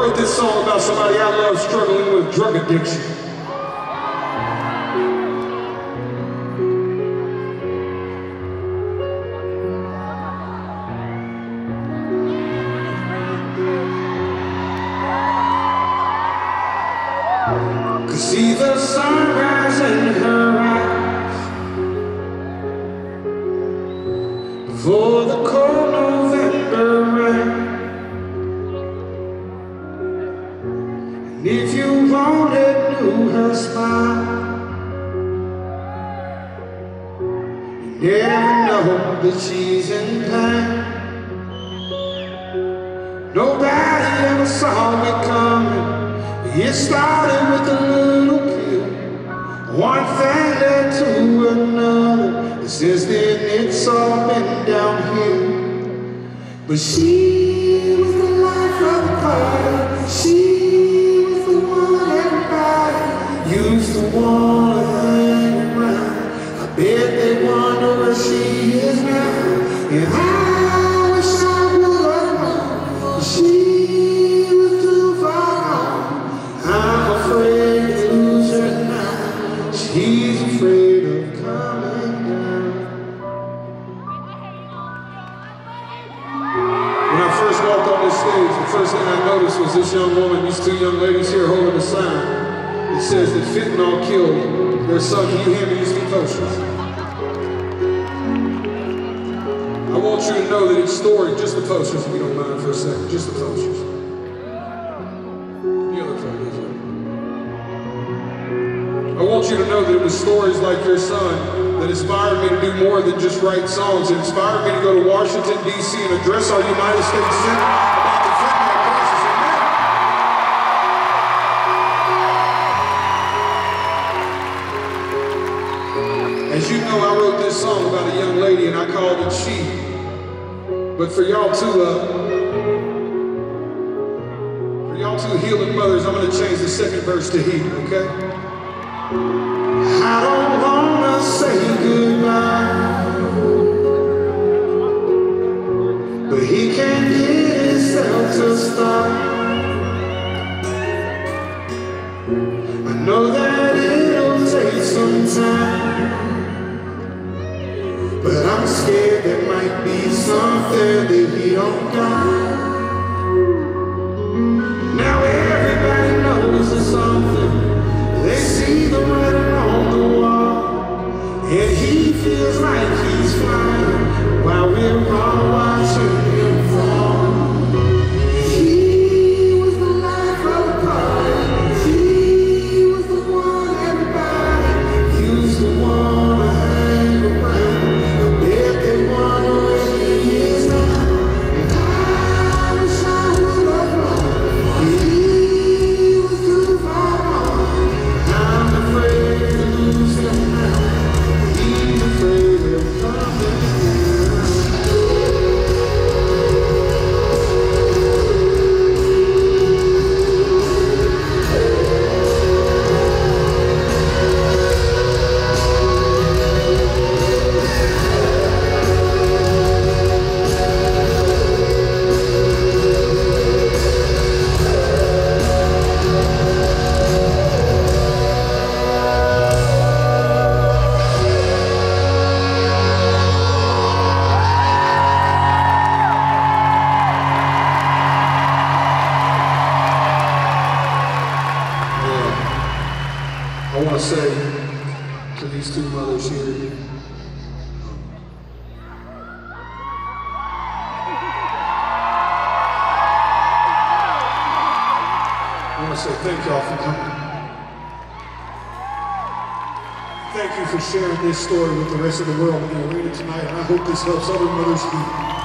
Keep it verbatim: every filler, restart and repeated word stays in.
wrote this song about somebody I love struggling with drug addiction. See the sunrise in her eyes before the cold November rain. And if you only knew her smile, you never know that she's in pain. Nobody ever saw me coming. It started with a little pill. One thing led to another, and since then it's all been downhill. But she was the life of the party. She was the one everybody used to want to hang around. I bet they wonder where she is now. And I wish I would have known. She I'm afraid to lose her now. She's afraid of coming down. When I first walked on this stage, the first thing I noticed was this young woman, these two young ladies here holding a sign that says that fentanyl killed their son. Can you hand me these two posters? I want you to know that it's stored, just the posters if you don't mind for a second, just the posters. I want you to know that it was stories like your son that inspired me to do more than just write songs. It inspired me to go to Washington, D C and address our United States Senate about the fentanyl crisis in America. As you know, I wrote this song about a young lady and I called it She. But for y'all two, uh, for y'all two healing mothers, I'm going to change the second verse to he, okay? I don't wanna say goodbye, but he can't get himself to stop. I know that it'll take some time, but I'm scared there might be something that he don't got. Now everybody knows there's something. They see the writing on the wall, and he feels like he's flying while we're all watching him fall. He was the life of the party. He was the one everybody used to want to hang around. I bet they wonder where he is now, and I wish I would have known. He was too far gone. I'm afraid to lose him now. He's afraid of coming I want to say to these two mothers here, I want to say thank y'all for coming. Thank you for sharing this story with the rest of the world in the arena tonight, and I hope this helps other mothers too.